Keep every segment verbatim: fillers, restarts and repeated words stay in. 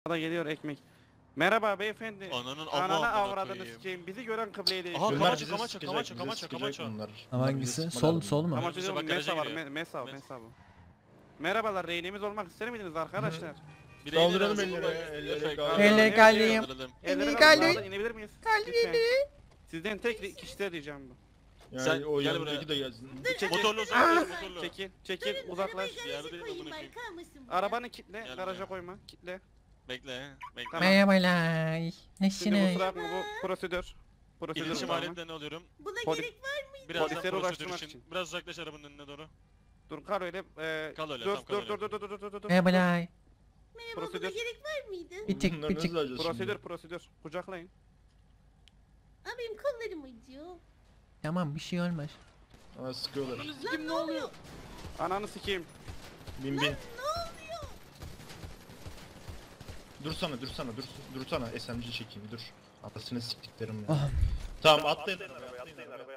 Da geliyor ekmek. Merhaba beyefendi. Ananın Ananı amına avradını koyayım. sikeyim. Bizi gören kıbleye değil. Aha, Şöyle- Kamaço, Kamaço, Kamaço, Kamaço, Kamaço. Ama Bunlar bize hangisi? sıkma Sol lazım. sol mu? Ama Bize çocuğum bak, mesa garaja var. giriyor. Me mesa Mes- mesa bu. Merhabalar rehinimiz olmak ister miydiniz arkadaşlar? Bir Kaldıralım elleri elleri, alsın. elleri Efekt. kaldıralım. Elleri kaldırayım. Kaldıralım. Elleri kaldı. kaldı. İnebilir miyiz? Lütfen. Sizden tek kişiler diyeceğim bu. Yani Sen o gel yanındaki buraya. de gelsin. Motorlu uzaklaş, motorlu. Çekil, çekil, uzaklaş. Bir yerde değil, amına koyayım. Arabanı kitle, Gel garaja buraya. koyma, kitle. Bekle, bekle. Tamam. Merhabalar. Şimdi Nasılsınız? kusura bakma bu prosedür. Prosedür İletişim var mı? aletlerini alıyorum. Buna Poli- gerek var. Birazdan Polisleri prosedür uğraştırmak için. için. Biraz uzaklaş arabanın önüne doğru. Dur kal öyle. E, Kal öyle, dur, tamam, kal dur, öyle. dur, dur, dur, dur, dur, dur, dur. Merhabalar. Merhaba buna Prosedür. gerek var mıydı? Bir tık Bunları bir nasıl tık. alacağız şimdi? Prosedür, prosedür. Kucaklayın. Aa benim kollarım acıyor. Tamam bir şey olmaz. Ama sıkıyorlar. Lan ne oluyor? Ananı sikeyim. Bin bin. Ne oluyor? Dursana dursana dur dursana S M G çekeyim dur. Atasını siktiklerim ya. Ah. Tamam atlayın arabaya atlayın arabaya.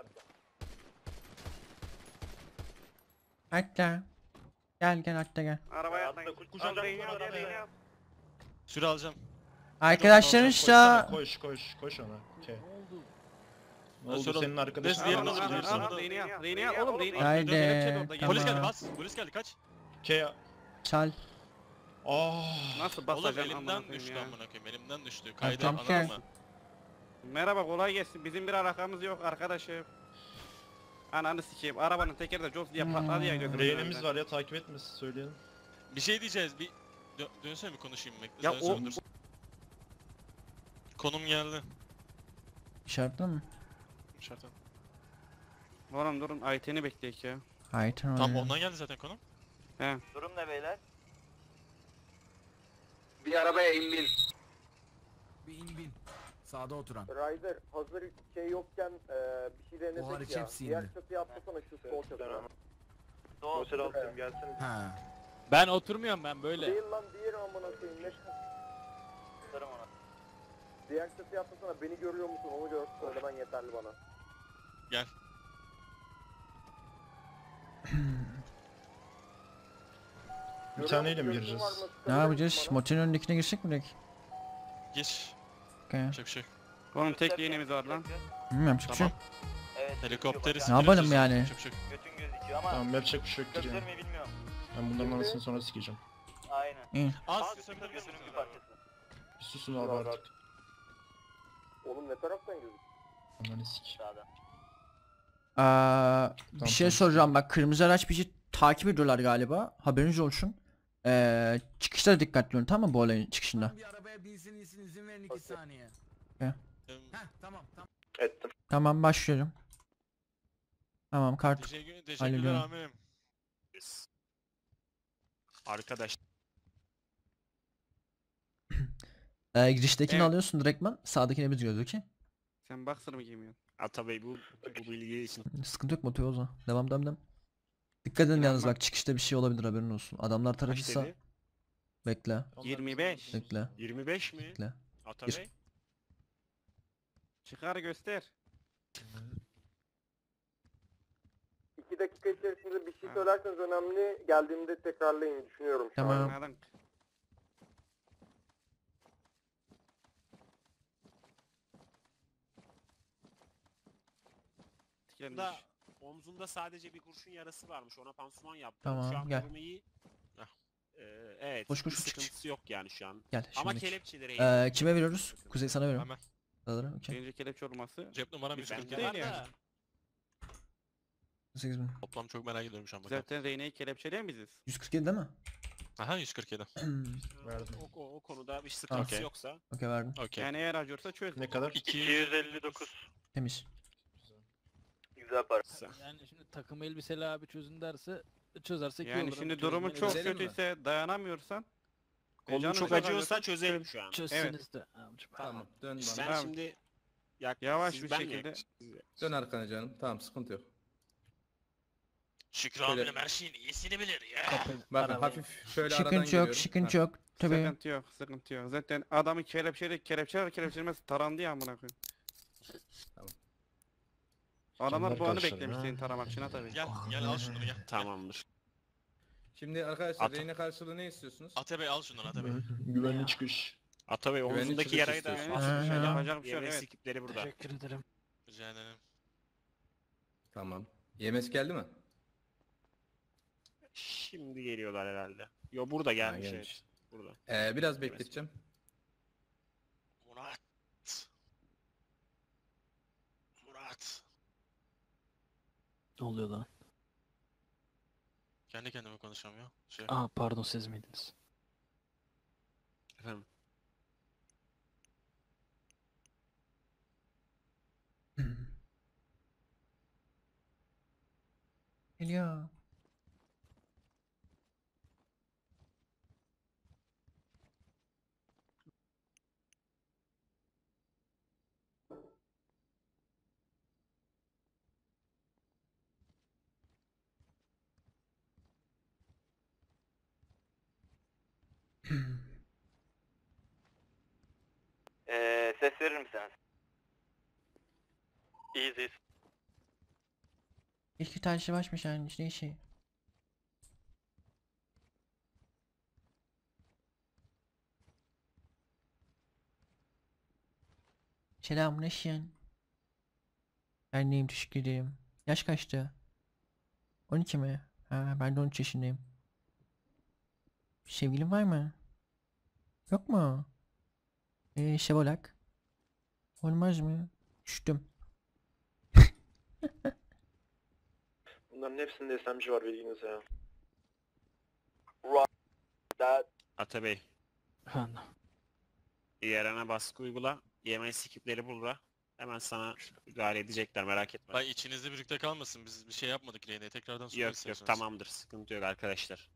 Hatta. Gel gel hatta gel. Arabaya atlayın. kucağına Al, rehini al, arabaya. rehini al. Süre alacağım. Arkadaşlarınızla Koş koş koş ona. Okey. Ne Ben oldu sonra- senin arkadaşın? Des diğerini Al, al, alırım, al, diğerini al, alırım. rehini al, rehini al. Oğlum rehini al. Haydi, Kelepçe de orada, tamam. Polis gel. geldi, bas. Polis geldi, kaç. K. çal. Ah. Nasıl Oğlum basacağım amına elimden koyayım düştü ya. amına koyayım, elimden düştü. Kaydı tamam, anladın gel. mı? Merhaba kolay gelsin. Bizim bir alakamız yok arkadaşım. Ananı sikeyim. Arabanın tekeri de Jaws diye patladı ya gözümün Rehinimiz önünde. var ya takip etmesin söyleyelim. Bir şey diyeceğiz, bir... Dö dönsene bir konuşayım, bekle. Ya dönsene, o- dur. Konum geldi. İşaretli mi? Şartan. Oğlum durun Ayten'i bekleyek ya. Hayır tamam. Tam ondan geldi zaten konum. He. Durum ne beyler? Bir arabaya in bin. Bir in bin. Sağda oturan. Ryder hazır şey yokken e, bir şey O hariç denesek ya. hepsi Diğer indi. çatıya atlasana şu sol çatıya. Doğru. Ha. Ben oturmuyorum ben böyle. Değil lan diğeri amına koyayım. Ne? Tutarım ona. Diğer çatıya atlasana beni görüyor musun onu gör söylemen yeterli bana. Gel. Bir taneyle mi gireceğiz? Ne yapacağız? Motelin önündekine girsek mi direkt? Geç. Okay. Yapacak bir şey yok. Oğlum tek yeğenimiz var lan. Bilmiyorum çıkış yok. Tamam. Evet. Helikopteri Ne yapalım siktireceğiz, yani? yapacak bir şey yok. Götün gözüküyor ama Tamam yapacak bir şey yok götür gireceğim. mü bilmiyorum. Ben bunların anasını sonra sikeceğim. Aynen. İyi. Az Az susabilir misin götünün bir sen abi? parçası. Bir susun abi artık. Oğlum ne taraftan gözüküyor? Ananı sik. Sağda. Aa, bir Tamam, şey tamam. soracağım bak kırmızı araç bizi takip ediyorlar galiba. Haberiniz olsun. Ee, çıkışta da dikkatli olun tamam mı bu olayın çıkışında? Bir arabaya binsin insin izin verin iki saniye. Em, Heh tamam tamam. Ettim. Tamam başlıyorum. Tamam kart. Teşekkür, teşekkürler Hallediyorum. amirim. Arkadaş. Ee, giriştekini Evet. alıyorsun direktman. Sağdakini biz görüyoruz okey. Sen boxer mı giymiyorsun? Atabey bu bu bilgi için. Sıkıntı yok motor o zaman. Devam devam devam. Dikkat edin yalnız bak çıkışta bir şey olabilir haberin olsun. Adamlar tarafıysa bekle yirmi beş. bekle yirmi beş mi? bekle. Atabey. Çıkar göster. İki dakika içerisinde bir şey söylerseniz önemli. Geldiğimde tekrarlayın düşünüyorum şu Tamam. an. Anladın. Tükenmiş. Da omzunda sadece bir kurşun yarası varmış. Ona pansuman yaptım. Tamam, Şu an gel. durumu iyi. Ee, evet. Koş, koş, bir koş, çık, sıkıntısı yok yani şu an. Gel Ama şimdilik. kelepçeleri Ee, kime veriyoruz? Kuzey sana veriyorum. Hemen. Alırım okey. Birinci kelepçe olması. Cep numaram Bir yüz ben kırk de yedi. değil yani. sekiz bin. Toplam çok merak ediyorum şu an bakalım. Zaten Reyne'yi kelepçeleyen biziz. yüz kırk yedi değil mi? Aha yüz kırk yedi. Verdim. o, o, o konuda bir sıkıntısı Okey. yoksa. Okey verdim. Okey. Yani eğer acıyorsa çöz. Ne kadar? iki yüz elli dokuz. Temiz. Güzel para. Yani şimdi takım elbiseli abi çözün derse çözersek iyi Yani olur. şimdi ama durumu çözmeyi çok verelim mi? kötüyse dayanamıyorsan. e, Kolun canın çok çok acıyorsa acıyorsa çözelim şu an. Çözseniz de. Amcım, Tamam dön bana. Sen Tamam. şimdi yak, Yavaş siz bir ben şekilde. yak- Dön arkana canım. Tamam sıkıntı yok. Şükrü Şöyle- abim her şeyin iyisini bilir ya. Bakın Arabayı- hafif şöyle aradan Sıkıntı yok giriyorum. sıkıntı yok. Tabii. Sıkıntı yok, sıkıntı yok. Zaten adamı kelepçeli, kelepçeler kelepçelemez tarandı ya amına koyayım. Tamam. Adamlar Canlar bu anı karşılar, beklemiş ha. senin taramak için ha tabii. Gel gel al şunu gel. Tamamdır. Şimdi arkadaşlar At- reyne karşılığı ne istiyorsunuz? Atabey al şundan Atabey. Güvenli çıkış. Atabey Güvenlik omuzundaki çıkış yarayı da istiyorsun. açmış. Aha. Yapacak bir şey yok, Yemek evet. ekipleri burada. Teşekkür ederim. Rica ederim. Tamam. Yemes geldi mi? Şimdi geliyorlar herhalde. Yo burada gelmiş, gelmiş. evet. Burada. Ee, biraz bekleteceğim. Murat. Murat. Ne oluyor lan? Kendi kendime konuşuyorum ya. Şey. Aa pardon siz miydiniz? Efendim. Geliyor. Ee, ses verir misiniz? İyiyiz. İki tane şey başmış yani ne şey. Selamünaleyküm. Ben neyim teşekkür ederim. Yaş kaçtı? on iki mi? Ha, ben de on üç yaşındayım. Sevgilin var mı? Yok mu? Eee şevolak. Olmaz mı? Düştüm. Bunların hepsinde S M G var bilginiz ya. Atabey. Efendim. Yarana baskı uygula. Yemek ekipleri burada. Hemen sana müdahale edecekler, merak etme. Bay içinizde birlikte kalmasın. Biz bir şey yapmadık Rene'ye. Tekrardan sorun Yok yok istiyorsanız. tamamdır. Sıkıntı yok arkadaşlar.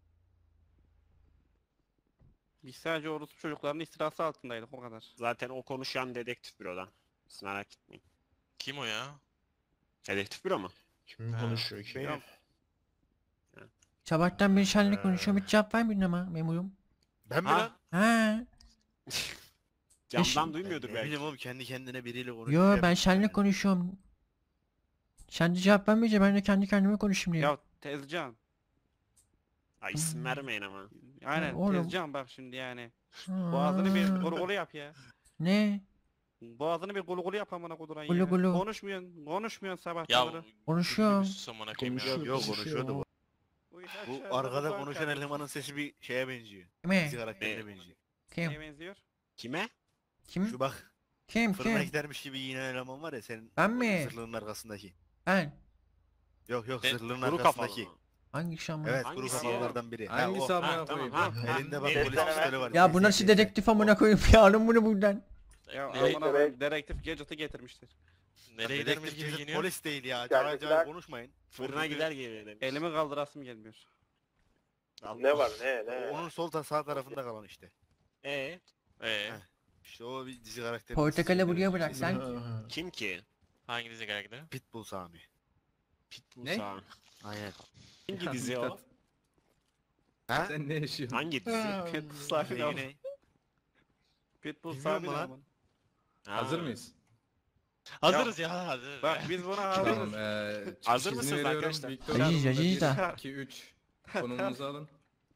Biz sadece orospu çocukların istilası altındaydık o kadar. Zaten o konuşan dedektif bürodan. Siz merak etmeyin. Kim o ya? Dedektif büro mu? Kim Ha. konuşuyor ki? Yok. Sabahtan beri seninle Ee. konuşuyorum hiç cevap vermedin ama memurum. Ben mi Ha? lan? Ha. Camdan duymuyordur Ne belki. bileyim oğlum kendi kendine biriyle konuşuyor. Yo ben seninle konuşuyorum. Sen de cevap vermeyince ben de kendi kendime konuşayım diye. Ya Tezcan. Ha, isim vermeyin ama. Aynen oğlum. Tezcan bak şimdi yani. Boğazını bir Aa, gulu gulu yap ya. Ne? Boğazını bir gulu gulu yap amına koduran Gulu ya. gulu. Konuşmuyorsun, konuşmuyorsun sabah Ya kadar. Konuşuyorum. bir sus amına koyayım ya. Konuşuyor. Yok yok konuşuyordu bu. Bu, iş Bu aşağıda arkada uzak konuşan kardeşim. elemanın sesi bir şeye benziyor. Kime? Dizi karakterine benziyor. Kim? Neye benziyor? Kime? Kim? Şu bak Kim? fırına Kim? gidermiş gibi yine eleman var ya senin Ben mi? zırhlığının arkasındaki. Ben. Yok yok E, zırhlığın Kuru kafalı arkasındaki. mı? Hangi şu an? Evet kuru Hangisi kafalılardan biri. Ha, Hangisi o. amına Ha, tamam, koyayım? ha. Elinde bak Ses polis deneme. pistoları var. Ya bu nasıl dedektif amına koyayım ya alın bunu buradan. Ya Nereye- amına koyayım, dedektif Gadget'ı getirmiştir. Nereye gidermiş Dedektif gibi gidip giyiniyor? polis değil ya. Geldiler. Cahil cahil konuşmayın. Fırına gider gibi demiş. Elimi kaldırasım gelmiyor. Ne var ne ne? Onun sol ta sağ tarafında kalan işte. Ee, Ee, Heh. İşte o bir dizi karakteri. Portakalı buraya bırak sen. Ha. kim ki? hangi dizi karakteri? Pitbull Sami. Pitbull Ne? Sami. Aynen. Hangi dizi o? Ha? Sen ne yaşıyorsun? Hangi dizi? Pitbull sahibi Neyi ama. ne? Pitbull Bilmiyorum sahibi lan. ama. Ha. Hazır mıyız? Hazırız ya, hazırız. Bak biz buna Tamam. hazırız. Eee çıkış Hazır izni mısınız veriyorum. arkadaşlar? Victor Aziz, Hanım'da Aziz de. bir, iki, üç. Konumunuzu alın.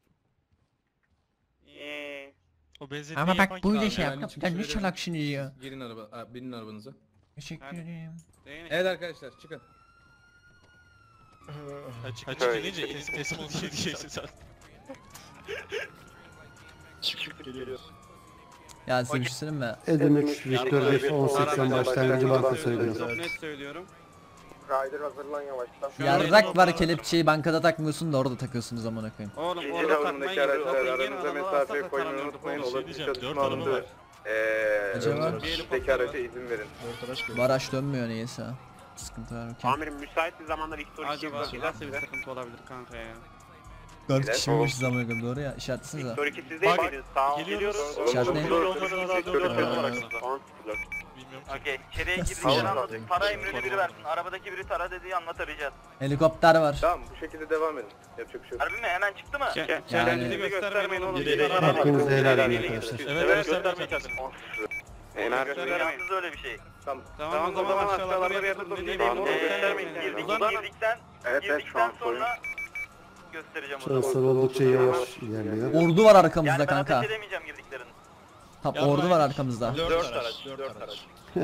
Eee. O benzetmeyi Ama yapan bak bu kim da abi? şey yani yap. çıkış Ya ne veriyorum. çalaksınız ya. Siz Girin araba, Aa, binin arabanıza. Teşekkür Hadi. ederim. Değil mi? Evet arkadaşlar çıkın. Açık açık deyince teslim teslim ol diye diyeceksin sen. Çıkıp geliyoruz. Ya size bir şey söyleyeyim mi? Edemix Victor Beş on seksen başlangıcı banka söylüyorum. Çok net söylüyorum. Rider hazırlan yavaştan. Şu an Yarrak benim var o- kelepçeyi bankada takmıyorsun da orada takıyorsunuz amına koyayım. Oğlum İkinci orada takmayın. roundundaki Yok, araçlar yeni aranıza adamları mesafeyi alsak da koymayı taramıyorduk unutmayın. oğlum. Şey Olası bir diyeceğim, dört çalışma araba var. anında. Eee Acaba? üstteki araca izin verin. Dört araç geliyor. Baraş dönmüyor neyse. Sıkıntı var okey. Amirim müsait bir zamanda Victor ikiye Acaba bakacağız. nasıl bir sıkıntı olabilir kanka ya? dört kişi miymişiz amına koyayım doğru ya işaretlesinize. Victor iki siz değil Bak, miydiniz? Sağ ol. geliyoruz. İçeride ne? Bilmiyorum ki. Okey. İçeriye Nasıl girdiklerini ya? anlatın. Para emrini biri versin. Arabadaki biri tara dediği anlatabileceğiz. Helikopter var. Tamam bu şekilde devam edin. Yapacak bir şey yok. Harbi mi? Hemen çıktı mı? Ke- Yani- Kendinizi göstermeyin oğlum. Geri- Bir ara- Hakkınızı helal edin arkadaşlar. Evet, evet göstermeyeceğim. Yalnız öyle bir şey. Tamam o zaman aşağılarda bir yerde durun. Ne bileyim Tamam, oğlum. Ee, göstermeyin. göstermeyin. girdik, Uzan. girdikten, Evet evet şu an girdikten sorun. sonra göstereceğim o zaman. Şanslar oldukça yavaş ilerliyor. Ordu var arkamızda Yani ben kanka. ateş edemeyeceğim girdiklerini. Tam Yapma ordu var ya. arkamızda. dört araç, dört araç.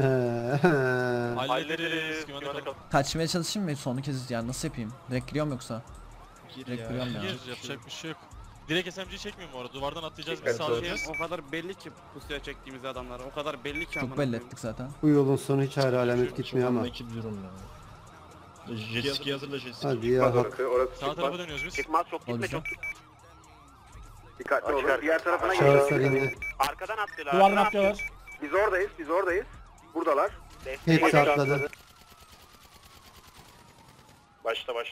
Hallederiz. Güvende kal. Kaçmaya çalışayım mı son kez yani nasıl yapayım? Direkt giriyorum yoksa? Gir Direkt ya. giriyorum ya. Gir, yapacak bir şey yok. Direkt S M G'yi çekmiyor mu orada? Duvardan atlayacağız biz Evet, sağlayacağız. O kadar belli ki pusuya çektiğimiz adamlar. O kadar belli ki Çok amına belli koyayım. ettik zaten. Bu yolun sonu hiç hala alamet gitmiyor ama. Ekip durum ya. Jet ski hazırla jet ski. Hadi ya hak. Sağ tarafa dönüyoruz biz. Çıkmaz çok gitme, çok Dikkatli olun. Diğer tarafına Şahıslar indi. Arkadan atlıyorlar. Duvardan atlıyorlar. Biz oradayız, biz oradayız. Buradalar. Hepsi atladı. Başla başla.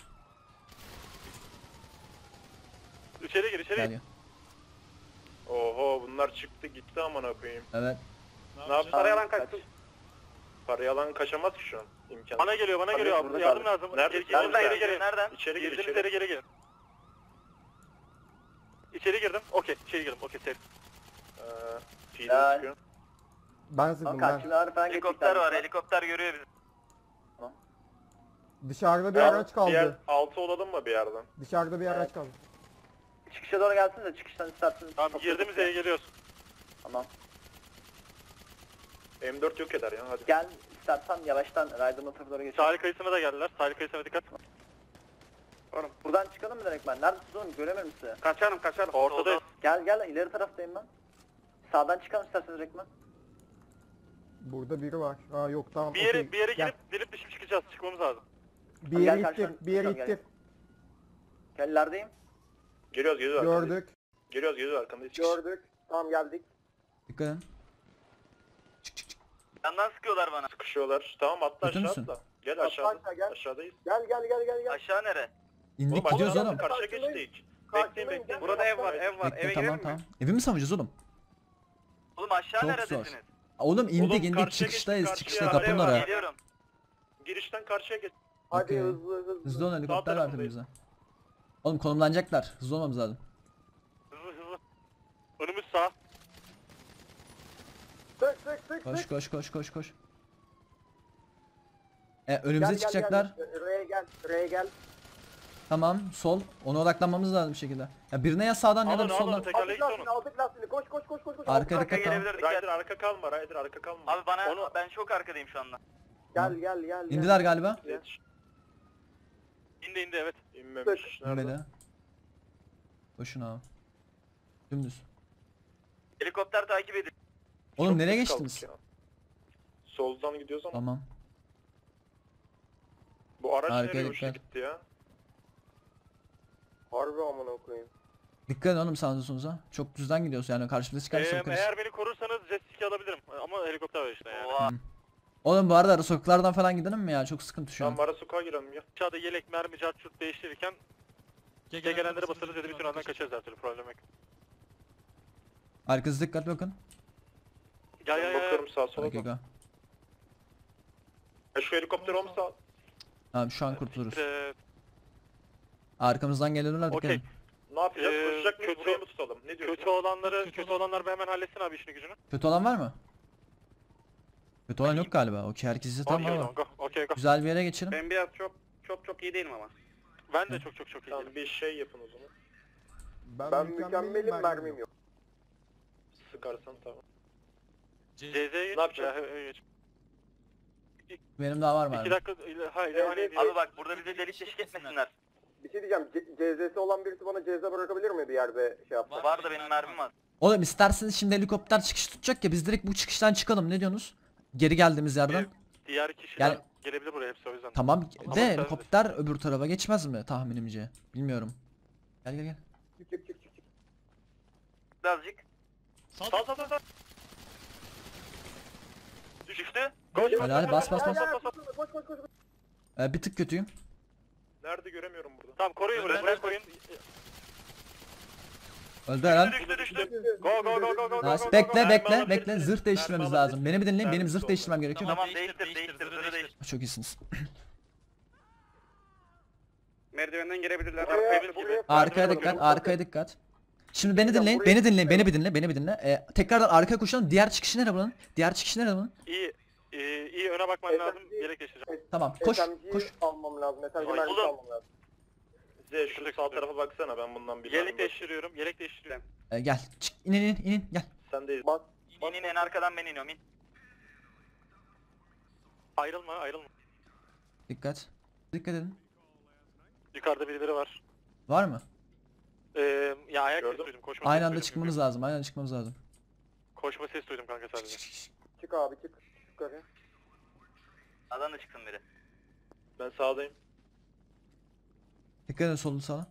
İçeri gir içeri. Gel gel. Oho bunlar çıktı gitti amına koyayım. Evet. Ne yapacağız? Parayı alan kaçsın. Parayı alan kaçamaz ki şu an. İmkan. Bana geliyor bana geliyor abi. Yardım lazım. Nerede? Geri, geri, Nereden? geri, geri. Nereden? İçeri gir, Girdim, içeri. içeri geri gir. İçeri girdim. Okey. İçeri girdim. Okey. Safe. Ee, fiilini çıkıyor. Ben sıktım ben. Helikopter var. Helikopter görüyor bizi. Dışarıda bir Ya, araç kaldı. Diğer altı olalım mı bir yerden? Dışarıda bir araç kaldı. Çıkışa doğru gelsiniz de çıkıştan isterseniz. Tamam girdiğimiz yere geliyoruz. Tamam. M dört yok eder ya hadi. Gel istersen yavaştan Raydır'ın tarafa doğru geç. Sahil kayısına da geldiler. Sahil kayısına dikkat. Oğlum buradan çıkalım mı direkt ben? Neredesiniz oğlum? Göremiyorum sizi. Kaçarım kaçarım. Ortadayız. Gel gel ileri taraftayım ben. Sağdan çıkalım isterseniz direkt ben. Burada biri var. Aa yok tamam. Bir yere okey. bir yere Gel. girip delip düşüp çıkacağız. Çıkmamız lazım. Bir yere Gel ittir, karşıdan bir yere çıkalım, gel. ittir. Gel ilerideyim. Geliyoruz geliyoruz arkandayız. Gördük. Geliyoruz geliyoruz arkandayız. Gördük. Tamam geldik. Dikkat edin. Yandan sıkıyorlar bana. Sıkışıyorlar. Tamam atla Kötü aşağı müsün? atla. Gel Atla aşağıda. aşağı, gel. Aşağıdayız. Gel gel gel gel gel. Aşağı nere? İndik Oğlum, gidiyoruz aşağıdan oğlum. Karşıya geçtik. Bekleyin Karşıdayım, bekleyin. gel. Burada ev var ev var. Bekle Eve tamam girelim tamam. mi? Evi mi savunacağız oğlum? Oğlum aşağı Çok neredesiniz? zor. Oğlum indik Oğlum, indik karşıya çıkıştayız geçtik, çıkışta karşıya. kapının Araya oraya. bak. Geliyorum. Girişten karşıya geç. Hadi Okey. hızlı hızlı. Hızlı olun helikopter var tarafındayız. tepemizde. Oğlum konumlanacaklar. Hızlı olmamız lazım. Hızlı hızlı. Önümüz sağ. Sık sık sık Koş sık. koş koş koş koş. E önümüze Gel, gel, çıkacaklar. Gel. R'ye gel. R'ye gel. Tamam sol. Ona odaklanmamız lazım bir şekilde. Ya birine ya sağdan ya da Alın, soldan. alın, tekerleği Aldık lastiğini aldık lastiğini. Koş koş koş koş. koş. Arkaya Aldık dikkat tamam. gelebilirdik. Ryder arka kalma Ryder arka kalma. Abi bana Onu- ben çok arkadayım şu anda. Gel gel gel. gel. İndiler galiba. Geç. İndi indi evet. İnmemiş. Nerede? İnmedi. Koşun abi. Dümdüz. Helikopter takip edin. Oğlum Çok nereye geç kaldık geçtiniz? ya. Soldan gidiyoruz ama Tamam. bu araç Arkaya nereye uçtu dikkat. gitti ya? Harbi amına koyayım. Dikkat edin oğlum sağınıza solunuza. Çok düzden gidiyoruz yani karşımıza çıkarsa Ee, bakarız. eğer beni korursanız jet ski alabilirim. Ama helikopter var işte yani. Hı. Oğlum bu arada ara sokaklardan falan gidelim mi ya? Çok sıkıntı şu an. Tamam ara sokağa girelim ya. Aşağıda yelek, mermi, cartçut değiştirirken Gel gelenlere basarız dedi bir tünelden kaçarız her türlü problem yok. Arkanıza dikkat bakın. Gel Ben gel gel. bakıyorum sağa sola. Okey go. Ya şu helikopter olmasa Tamam şu an kurtuluruz. Ee, Arkamızdan geliyorlar dikkat Okey. edin. ne yapacağız? Ee, Koşacak mıyız? kötü- Buraya mı tutalım? Ne diyorsun? kötü olanları, Kötü kötü olanlar bir hemen halletsin abi işini gücünü. Kötü olan var mı? Kötü olan yok galiba. Okey herkes izle tamam Okey, ama. go, okey, go. Güzel bir yere geçelim. Ben biraz çok çok çok iyi değilim ama. Ben de çok çok çok iyi. Tamam bir şey yapın o zaman. Ben, ben mükemmelim mermim yok. Sıkarsan tamam. C- C Z'ye geç. Ne yapacağız? Ya, he- he- geç. Benim daha var mı? İki dakika ile hayır Evet, hani evet. abi bak burada bize delik deşik etmesinler. Bir şey diyeceğim. C Z'si olan birisi bana C Z bırakabilir mi bir yerde şey yapsa? Var da benim mermim var. Oğlum isterseniz şimdi helikopter çıkış tutacak ya biz direkt bu çıkıştan çıkalım ne diyorsunuz? Geri geldiğimiz yerden. Diğer kişiler Yani- gelebilir buraya hepsi o yüzden. Tamam Ama de sen- helikopter öbür tarafa geçmez mi tahminimce? Bilmiyorum. Gel gel gel. Çık çık çık çık. çık. Birazcık. Sağ Sağ sağ sağ sağ. Düştü. Koş, Helal, bas, bas, Gel, bas. gel, koş, koş koş koş. Ee, bir tık kötüyüm. Nerede göremiyorum burada. Tamam koruyun burayı, buraya koyun. Öldü herhal. Düştü düştü. Go go go go go go. Nice. go, Bekle go. bekle Mermi bekle alabilirsin. zırh değiştirmemiz Mermi lazım. Beni bir dinleyin benim Mermi zırh solda. değiştirmem gerekiyor. Tamam değiştir değiştir zırhı değiştir. Çok iyisiniz. Merdivenden girebilirler. Buraya, Arkaya buraya. Arkaya Mermi dikkat, alalım. arkaya dikkat. Şimdi beni Hocam, dinleyin, buraya beni dinleyin, çıkmayalım. beni bir dinle, beni bir dinle. Ee, tekrardan arkaya koşalım. Diğer çıkışı nerede bunun? Diğer çıkışı nerede bunun? İyi iyi iyi öne bakman S M G lazım. Yelek değiştireceğim. Tamam, koş, S M G'yi koş. almam lazım. S M G Ay, mermisi oğlum. almam lazım. Z şu sağ tarafa baksana, ben bundan bir Yelek değiştiriyorum, yelek değiştiriyorum. Ee, gel. Çık. İn in in in gel. Sen de Bas. İn in en arkadan ben iniyorum in. Ayrılma ayrılma. Dikkat. Dikkat edin. Yukarıda birileri var. Var mı? Ee, ya ayak sesi duydum. Koşma Aynı sesi anda duydum çıkmamız lazım. Aynı anda çıkmamız lazım. çünkü. Koşma sesi duydum kanka sadece. Çık abi çık. Yukarı. Sağdan da çıksın biri. ben sağdayım. Dikkat edin solunu sağa.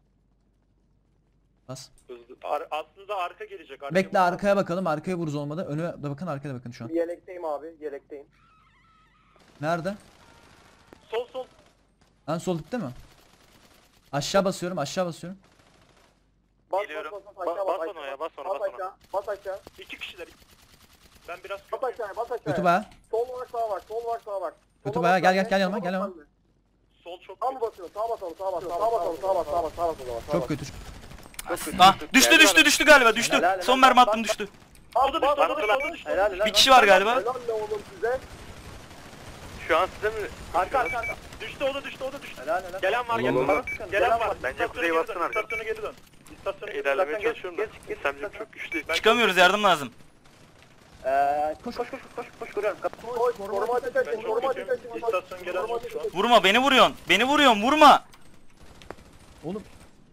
Bas. Hızlı. Ar- aslında arka gelecek. Arkaya Bekle bak. arkaya bakalım. Arkaya vuruz olmadı. Öne de bakın, arkaya da bakın şu an. Yelekteyim abi yelekteyim. Nerede? Sol sol. Lan sol dipte mi? Aşağı basıyorum, aşağı basıyorum. Bas Geliyorum. bas bas Ba- aşağı bas bas ona aşağı. ya, bas ona, Bas bas ona. aşağı. Bas aşağı. İki kişiler. Ben biraz Bas aşağı bas aşağı. Kötü baya. Sol var sağ var sol var sağ var. Kötü Sola bayağı. bas Gel, benimle, gel, gel yanıma, sola gel bas yanıma. benimle. sol çok. Sağ mı basıyorsun? Sağa basalım, sağa bas, sağa basalım, sağa bas, sağa bas, sağa bas, sağa bas. Çok kötü. Ah düştü düştü düştü galiba düştü. Helal, helal. Son mermi attım düştü. O da düştü, o da düştü. Helal helal. Bir kişi var galiba. Helal ne oğlum size? Şu an size mi? Arka arka arka. Düştü o da düştü o da düştü. Helal helal. Gelen var Oğlum, gelen var. oğlum. Gelen var. Bence İstasyona kuzeye geri bassın dön, arka. İstasyona geri dön. İstasyona geri dön. İlerlemeye çalışıyorum da. İstemcim çok güçlü. Çıkamıyoruz, yardım lazım. Eee koş koş koş koş koş kuruyorum. Koy, koruma ateş Ben açın, çok koruma ateş kötüyüm. açın. İstasyon gelen yok şu an. Vurma, beni vuruyorsun. Beni vuruyorsun, vurma. Oğlum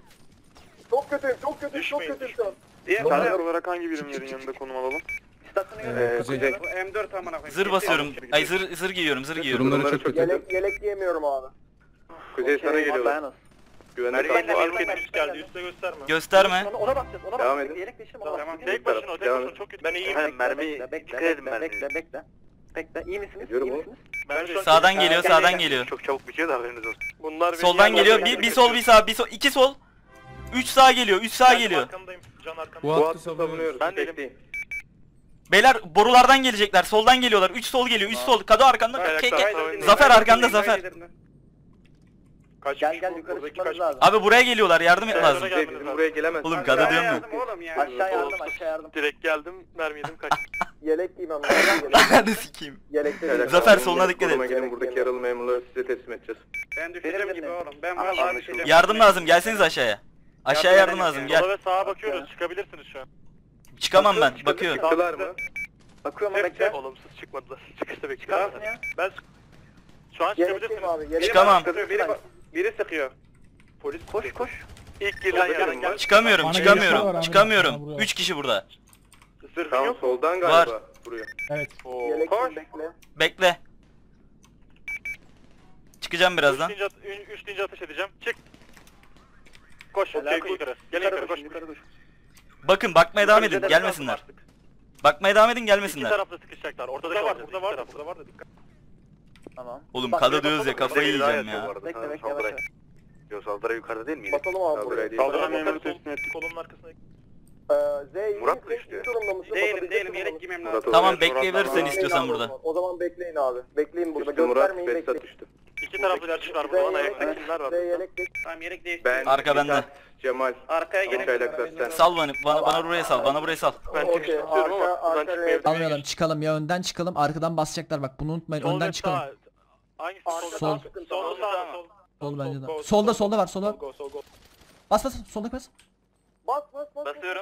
Çok kötüyüm, çok kötüyüm, çok Düşmeyin, kötüyüm şu an. Diğer Tamam. taraflar olarak hangi birimlerin yanında konum alalım? İstasyona Ee, göre. kuzey. Bu M dört amına koyayım. Zır basıyorum. Ay zır zır giyiyorum, zır giyiyorum. Durumları çok kötü. Yelek, yelek giyemiyorum abi. Kuzey sana geliyorlar. Güvenlik Merdivenle aldı. merdivenle Arkaya üst geldi. Üste gösterme. Gösterme. Ona, ona bakacağız, ona Devam bakacağız. edin. Yelek değiştirme, Tamam, ona tamam. bakacağız. Tek başına o tek Devam başına et. çok kötü. Ben iyiyim. Efendim mermi Bekle, dikkat bekle, edin mermi. Bekle bekle. Bekle. İyi misiniz? Diyorum İyi o. misiniz? Ben şu an- Sağdan geliyor, Gel, sağdan gel, geliyor. Çok çabuk bitiyor da haberiniz olsun. Bunlar Soldan geliyor. Bir, bir sol, bir sağ, bir sol, iki sol. Üç sağ geliyor, üç sağ Ben geliyor. Arkandayım. Can arkamda. Bu hattı savunuyoruz. Ben değilim. Beyler borulardan gelecekler, soldan geliyorlar. Üç sol geliyor, üç sol. Kado arkanda. Ayakta Ke- ke- savaşın. Zafer arkanda, Zafer. Kaç Gel kişi gel bu? yukarı Buradaki çıkmanız kaç- lazım. Abi buraya geliyorlar, yardım et lazım. Bizim buraya gelemez. Oğlum Kado diyorum ya. Yardım oğlum ya. Aşağı yardım aşağı yardım. Direkt geldim. Mermi yedim kaç. Yelek giymem lazım. Ananı sikeyim. Yelekte Zafer soluna dikkat et. Gelin buradaki yaralı memurları size teslim edeceğiz. Ben düşeceğim Benim gibi de- oğlum. Ben Ama vallahi anlaşıldı. düşeceğim. Yardım lazım, gelseniz aşağıya. Aşağıya yardım lazım, yani. gel. Sola ve sağa bakıyoruz. Çıkabilirsiniz şu an. Çıkamam ben, bakıyorum. Çıktılar mı? Bakıyorum Hep- bekle. hep- Olumsuz çıkmadılar. Çıkışta bekle. Çıkar mısın ya? Ben şu an Yelekteyim çıkabilirsiniz. abi. Yelek. Çıkamam. Biri, biri sıkıyor. Polis Koş koş. İlk gelen yardım var. Çıkamıyorum, Bana çıkamıyorum, gelişme var çıkamıyorum. abi. Buraya. Üç kişi burada. Zırhın Tamam, yok. soldan Var. Buraya. Evet. Oo. Yelek Koş. bekle. Bekle. Çıkacağım birazdan. Üç deyince, at- üç deyince ateş edeceğim. Çık. Koş. Helal Okey, yukarı. Gelin Yukarı yukarı koş. koş, Yukarı koş. Bakın bakmaya devam Yukarı edin, gidelim, gelmesinler. artık. Bakmaya devam edin, İki gelmesinler. tarafta sıkışacaklar. Ortada Burada var, kalacağız. burada İki var da, taraf. burada var da dikkat. Tamam. Oğlum Bak, Kado buraya diyoruz ya, basalım. kafayı Buraya yiyeceğim yatıyor ya. bu arada. Bekle bekle bekle. Yok saldırı yukarıda değil mi? Basalım abi buraya. Saldıran memuru memuru teslim teslim Kolunun arkasına. Ee, Z iyi Murat mı misin? istiyor? İyi durumda mısın? Değilim Basabilirsin değilim. durumda Yelek mısın? giymem Murat lazım. o- Tamam Evet, bekleyebilirsin Bekleyin istiyorsan abi burada. o zaman. O zaman bekleyin abi. Bekleyin burada. Düştü Murat. Göstermeyin Behzat bekleyin. düştü. İki taraflı bir var Z burada. Lan yelek, ayakta kimler var? Z yelek geç. Tamam yelek değiştir. Ben, Arka bende. Mithat, Cemal. Arkaya Tamam, gelin. çaylaklar Beraber sen. Sal bana, bana, bana buraya sal, bana buraya sal. Ben Okey, çıkış istiyorum ama arka- buradan arka çıkmayabilirim. Almayalım, çıkalım ya, önden çıkalım, arkadan basacaklar bak, bunu unutmayın, Sol önden ve çıkalım. sağ. Hangisi? Arka Sol. sağ sıkıntı. Sol, Arka sağ, sağ. sol. Sol bence de. Sol, Solda sol, solda var, Sol solda. go, sol go. Bas bas, solda bas. Bas bas bas. Basıyorum.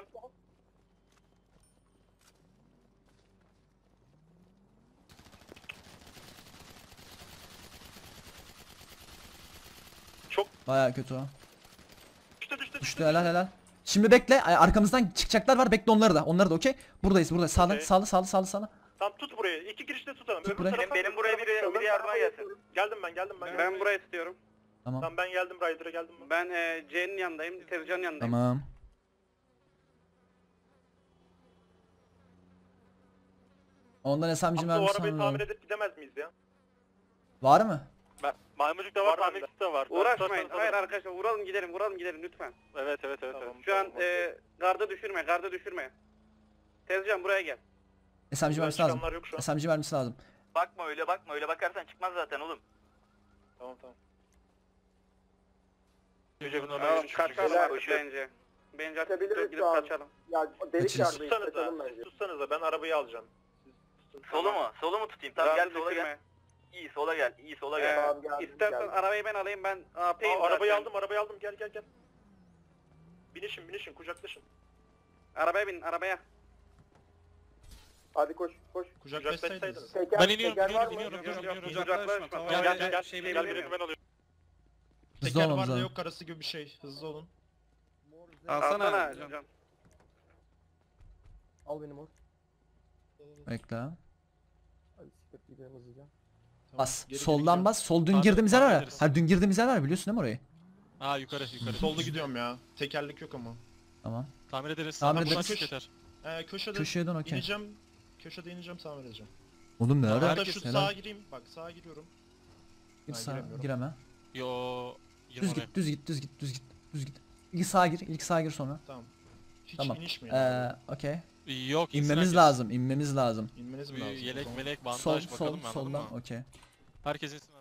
Baya kötü o. Düştü düştü Düştü, helal helal. Şimdi bekle, ay, arkamızdan çıkacaklar var, bekle onları da, onları da okey. Buradayız, burada, sağlı, Okey. sağlı, sağlı, sağlı, sağlı. Tamam tut burayı. İki girişte tutalım. Tut Öbür burayı. tarafa- Benim buraya biri, biri yardıma gelsin. Geldim ben geldim ben. Ben burayı tutuyorum. Tamam, Tamam ben geldim Ryder'a geldim ben. Ben e, C'nin yanındayım. Tezcan'ın yanındayım. tamam. Ondan S M G Aslında o mermisi arabayı almam tamir lazım. edip gidemez miyiz ya? Var mı? Maymuncuk'ta var, Var tamircisi de var. Uğraşmayın. Tutarsanız Hayır alırım. arkadaşlar vuralım gidelim vuralım gidelim lütfen. Evet evet evet. Tamam. evet. Şu an e, garda düşürme garda düşürme. Tezcan buraya gel. S M G mermisi lazım. Çıkanlar yok şu an. S M G mermisi lazım. Bakma öyle bakma öyle bakarsan çıkmaz zaten oğlum. Tamam tamam. Yüce bunlar Tamam üç- üç- kaçalım üç- artık üç- bence. Bence artık Kaçabiliriz gidip şu an. kaçalım. Ya delik Kaçırız. yardayız. Tutsanıza. Kaçalım bence. Tutsanıza ben arabayı alacağım. Solu mu? Solu mu tutayım? Tamam Garda gel sola düşürme. gel. İyi sola gel, iyi sola Ee, gel. Tamam, geldim, istersen geldim. arabayı ben alayım, ben A P'yim Aa, arabayı zaten. aldım, arabayı aldım. Gel gel gel. Binişin, binişin, kucaklaşın. Arabaya bin, arabaya. Hadi koş koş. Kucaklaşsaydınız. Teker, Ben iniyorum, teker var iniyorum, mı? iniyorum, Yok, iniyorum, yok, iniyorum. kucaklaşma. Tamam, Gel, gel, gel, gel, Gel şey bilmiyorum. ben alıyorum. Hızlı Teker olmamız var da lazım. yok karası gibi bir şey. Hızlı olun. Alsana. Alsana, Can. Can. Al benim o. Bekle. Hadi siktir gidelim hızlıca. Tamam, Bas. geri Soldan gideceğim. bas. Sol dün Tamir- girdiğimiz yer var ya. tamir Ha dün girdiğimiz yer var biliyorsun değil mi orayı? Aa yukarı yukarı. Solda gidiyorum ya. Tekerlek yok ama. Tamam. Tamir ederiz. Tamir Tamam, ederiz. buradan çık yeter. Ee, köşede Köşeye dön okey. ineceğim. Köşede ineceğim, tamir edeceğim. Oğlum ne Tamam, ara? Hatta herkes- şu Helal. sağa gireyim. Bak sağa giriyorum. Gir Ha, sağa. giremiyorum. Gireme. Yo. Girme Düz oraya. git, düz git, düz git, düz git, düz git. İlk sağa gir, ilk sağa gir sonra. Tamam. Hiç Tamam. iniş mi? Ee, yani? okey. Yok. insin İnmemiz herkes. lazım, inmemiz lazım. İnmeniz mi Bir lazım? o Yelek zaman? melek bandaj Sol, bakalım sol, mı anladın soldan, mı? okey. Herkes insin